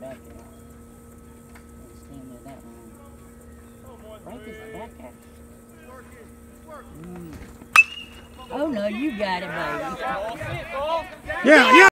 back there. Stand near that one. Break his back there. Oh no, you got it, baby. Yeah, yeah.